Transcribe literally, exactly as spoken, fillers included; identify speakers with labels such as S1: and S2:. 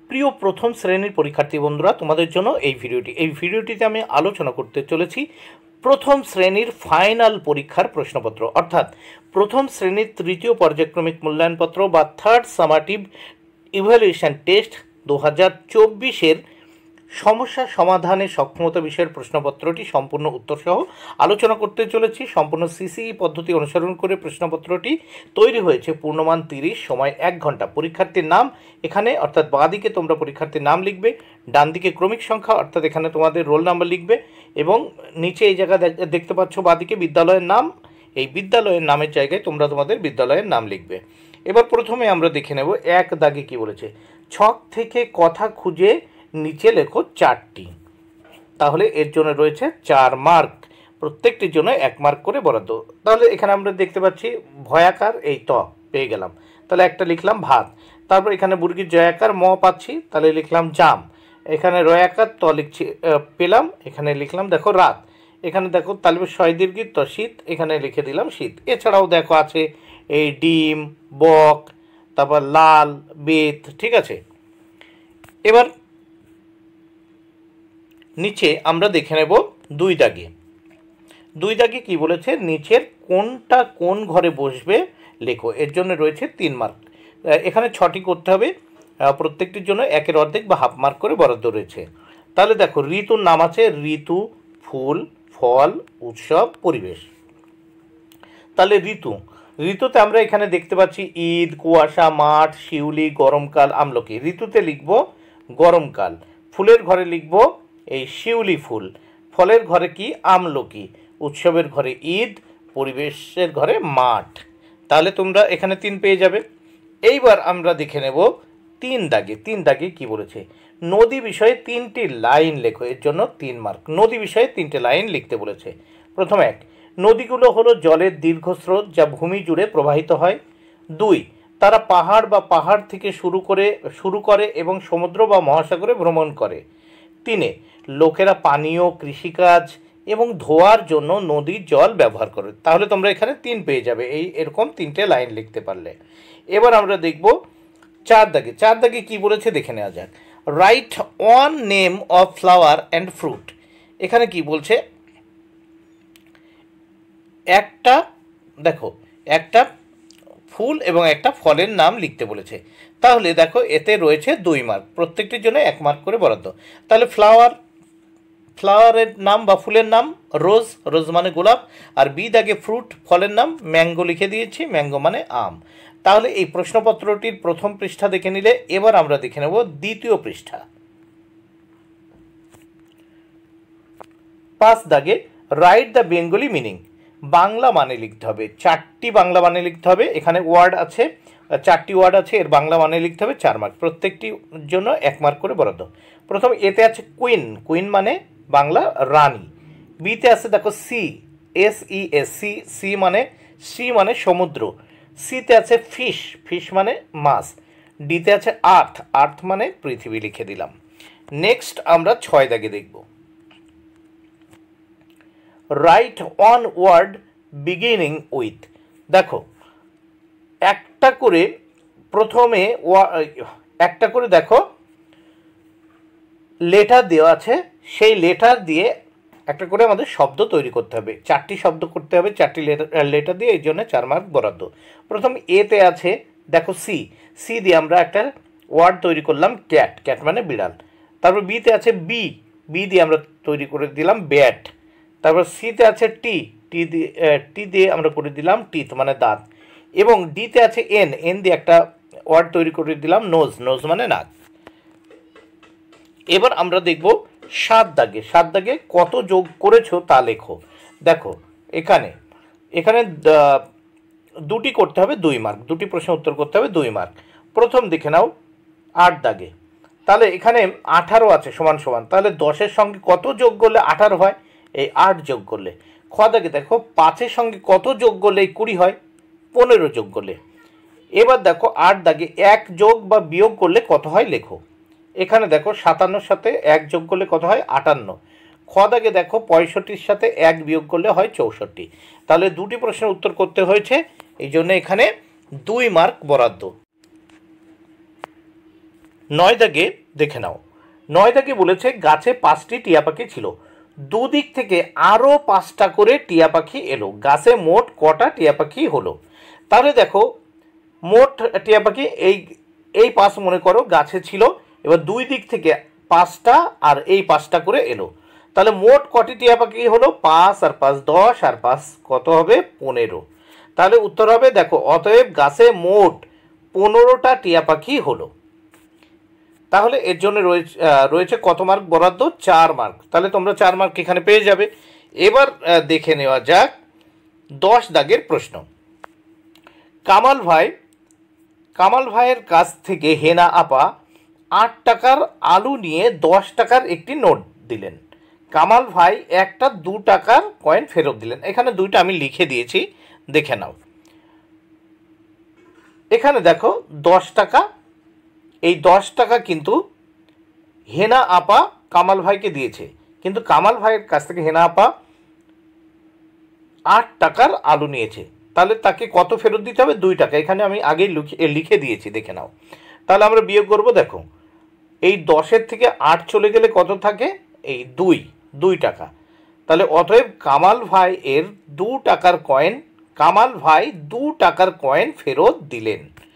S1: প্রিয় প্রথম শ্রেণীর পরীক্ষার্থী বন্ধুরা, তোমাদের জন্য এই ভিডিওটি এই ভিডিওটিতে আমি আলোচনা করতে চলেছি প্রথম শ্রেণীর ফাইনাল পরীক্ষার প্রশ্নপত্র, অর্থাৎ প্রথম শ্রেণীর তৃতীয় পর্যায়ক্রমিক মূল্যায়নপত্র বা থার্ড সামাটিভ ইভ্যালুয়েশন টেস্ট দু হাজার চব্বিশের সমস্যা সমাধানে সক্ষমতা বিষয়ের প্রশ্নপত্রটি সম্পূর্ণ উত্তরসহ আলোচনা করতে চলেছি। সম্পূর্ণ সিসিই পদ্ধতি অনুসরণ করে প্রশ্নপত্রটি তৈরি হয়েছে। পূর্ণমান তিরিশ, সময় এক ঘন্টা। পরীক্ষার্থীর নাম এখানে অর্থাৎ বাঁ দিকে তোমরা পরীক্ষার্থীর নাম লিখবে, ডান দিকে ক্রমিক সংখ্যা অর্থাৎ এখানে তোমাদের রোল নাম্বার লিখবে এবং নিচে এই জায়গা দেখতে পাচ্ছ বাঁ দিকে বিদ্যালয়ের নাম, এই বিদ্যালয়ের নামের জায়গায় তোমরা তোমাদের বিদ্যালয়ের নাম লিখবে। এবার প্রথমে আমরা দেখে নেব এক দাগে কি বলেছে। ছক থেকে কথা খুঁজে নিচে লেখো চারটি, তাহলে এর জন্য রয়েছে চার মার্ক, প্রত্যেকটির জন্য এক মার্ক করে বরাদ্দ। তাহলে এখানে আমরা দেখতে পাচ্ছি ভয়াকার এই ত পেয়ে গেলাম, তাহলে একটা লিখলাম ভাত। তারপর এখানে বুর্গির জয়াকার ম পাচ্ছি, তাহলে লিখলাম জাম। এখানে রয়াকার ত লিখছি পেলাম, এখানে লিখলাম দেখো রাত। এখানে দেখো তালিবে ছয় দীর্ঘিত ত শীত, এখানে লিখে দিলাম শীত। এছাড়াও দেখো আছে এই ডিম, বক, তারপর লাল, বেত, ঠিক আছে। এবার নিচে আমরা দেখে নেব দুই দাগে। দুই দাগে কি বলেছে, নিচের কোনটা কোন ঘরে বসবে লেখো, এর জন্য রয়েছে তিন মার্ক। এখানে ছটি করতে হবে, প্রত্যেকটির জন্য একের অর্ধেক বা হাফ মার্ক করে বরাদ্দ রয়েছে। তাহলে দেখো ঋতুর নাম আছে ঋতু, ফুল, ফল, উৎসব, পরিবেশ। তাহলে ঋতু, ঋতুতে আমরা এখানে দেখতে পাচ্ছি ঈদ, কুয়াশা, মাঠ, শিউলি, গরমকাল, আমলকি। ঋতুতে লিখব গরমকাল। ফুলের ঘরে লিখব এই শিউলি ফুল। ফলের ঘরে কি আমলকি। উৎসবের ঘরে ঈদ, পরিবেশের ঘরে মাঠ। তাহলে তোমরা এখানে তিন পেয়ে যাবে। এইবার আমরা দেখে নেব তিন দাগে। তিন দাগে কি বলেছে, নদী বিষয়ে তিনটি লাইন লেখো, এর জন্য তিন মার্ক। নদী বিষয়ে তিনটে লাইন লিখতে বলেছে। প্রথম এক, নদীগুলো হলো জলের দীর্ঘস্রোত যা ভূমি জুড়ে প্রবাহিত হয়। দুই, তারা পাহাড় বা পাহাড় থেকে শুরু করে শুরু করে এবং সমুদ্র বা মহাসাগরে ভ্রমণ করে। তিনে, লোকেরা পানীয়, কৃষিকাজ এবং ধোয়ার জন্য নদীর জল ব্যবহার করে। তাহলে তোমরা এখানে তিন পেয়ে যাবে এই এরকম তিনটে লাইন লিখতে পারলে। এবার আমরা দেখব চার দাগে। চার দাগে কি বলেছে দেখে নেওয়া যাক। Write one name of flower and fruit. এখানে কি বলছে, একটা দেখো একটা ফুল এবং একটা ফলের নাম লিখতে বলেছে। তাহলে দেখো এতে রয়েছে দুই মার্ক, প্রত্যেকটির জন্য এক মার্ক করে বরাদ্দ। তাহলে ফ্লাওয়ার, ফ্লাওয়ারের নাম বা ফুলের নাম রোজ, রোজ মানে গোলাপ। আর বি দাগে ফ্রুট, ফলের নাম ম্যাঙ্গো লিখে দিয়েছি, ম্যাঙ্গো মানে আম। তাহলে এই প্রশ্নপত্রটির প্রথম পৃষ্ঠা দেখে নিলে, এবার আমরা দেখে নেব দ্বিতীয় পৃষ্ঠা। পাঁচ দাগে write the Bengali meaning. Bangla মানে লিখতে হবে, চারটি বাংলা মানে লিখতে হবে। এখানে ওয়ার্ড আছে, চারটি ওয়ার্ড আছে, এর বাংলা মানে লিখতে হবে, চার মার্ক, প্রত্যেকটির জন্য এক মার্ক করে বরাদ্দ। প্রথম এতে আছে কুইন, কুইন মানে বাংলা রানী। বিতে আছে দেখো sea, S E S, sea, sea মানে সি মানে সমুদ্র। সিতে আছে ফিশ, ফিশ মানে মাছ। ডিতে আছে আর্থ, আর্থ মানে পৃথিবী লিখে দিলাম। নেক্সট আমরা ছয় দাগে দেখব। Write one word beginning with. দেখো একটা করে প্রথমে একটা করে দেখো লেটার দেওয়া আছে, সেই লেটার দিয়ে একটা করে আমাদের শব্দ তৈরি করতে হবে। চারটি শব্দ করতে হবে, চারটি লেটার দিয়ে, এই জন্য চার মার্ক বরাদ্দ। প্রথম এতে আছে দেখো সি, সি দিয়ে আমরা একটা ওয়ার্ড তৈরি করলাম ক্যাট, ক্যাট মানে বিড়াল। তারপর বিতে আছে বি, বি দিয়ে আমরা তৈরি করে দিলাম ব্যাট। তারপর সিতে আছে টি, টি দিয়ে টি দিয়ে আমরা করে দিলাম টিথ মানে দাঁত। এবং ডিতে আছে এন, এন দিয়ে একটা ওয়ার্ড তৈরি করে দিলাম নোজ, নোজ মানে নাক। এবার আমরা দেখব সাত দাগে। সাত দাগে কত যোগ করেছো তা লেখো। দেখো এখানে এখানে দুটি করতে হবে, দুই মার্ক, দুটি প্রশ্ন উত্তর করতে হবে, দুই মার্ক। প্রথম দেখে নাও আট দাগে। তাহলে এখানে আঠারো আছে সমান সমান, তাহলে দশের সঙ্গে কত যোগ করলে আঠারো হয়, এই আট যোগ করলে। খ দাগে দেখো পাঁচের সঙ্গে কত যোগ করলে এই কুড়ি হয়, পনেরো যোগ করলে। এবার দেখো আট দাগে এক যোগ বা বিয়োগ করলে কত হয় লেখো। এখানে দেখো সাতান্নর সাথে এক যোগ করলে কত হয়, আটান্ন। খ দাগে দেখো পঁয়ষট্টির সাথে এক বিয়োগ করলে হয় চৌষট্টি। তাহলে দুটি প্রশ্নের উত্তর করতে হয়েছে, এই জন্য এখানে দুই মার্ক বরাদ্দ। নয় দাগে দেখে নাও, নয় দাগে বলেছে গাছে পাঁচটি টিয়া পাখি ছিল, দুদিক থেকে আরও পাঁচটা করে টিয়া পাখি এলো, গাছে মোট কটা টিয়া পাখি হলো। তাহলে দেখো মোট টিয়া পাখি এই এই পাঁচ মনে করো গাছে ছিল, এবার দুই দিক থেকে পাঁচটা আর এই পাঁচটা করে এলো, তাহলে মোট কটি টিয়া পাখি হলো? পাঁচ আর পাঁচ দশ, আর পাঁচ কত হবে? পনেরো। তাহলে উত্তর হবে দেখো, অতএব গাছে মোট পনেরোটা টিয়া পাখি হলো। তাহলে এর জন্য রয়েছে রয়েছে কত মার্ক বরাদ্দ? চার মার্ক। তাহলে তোমরা চার মার্ক এখানে পেয়ে যাবে। এবার দেখে নেওয়া যাক দশ দাগের প্রশ্ন। কামাল ভাই কামাল ভাইয়ের কাছ থেকে হেনা আপা আট টাকার আলু নিয়ে দশ টাকার একটি নোট দিলেন। কামাল ভাই একটা দু টাকার কয়েন ফেরত দিলেন। এখানে দুইটা আমি লিখে দিয়েছি, দেখে নাও। এখানে দেখো দশ টাকা, এই দশ টাকা কিন্তু হেনা আপা কামাল ভাইকে দিয়েছে, কিন্তু কামাল ভাইয়ের কাছ থেকে হেনা আপা আট টাকার আলু নিয়েছে, তাহলে তাকে কত ফেরত দিতে হবে? দুই টাকা। এখানে আমি আগেই লিখে দিয়েছি, দেখে নাও। তাহলে আমরা বিয়োগ করব। দেখো এই দশের থেকে আট চলে গেলে কত থাকে? এই দুই, দুই টাকা। তাহলে অতএব কামাল ভাই এর দু টাকার কয়েন কামাল ভাই দু টাকার কয়েন ফেরত দিলেন।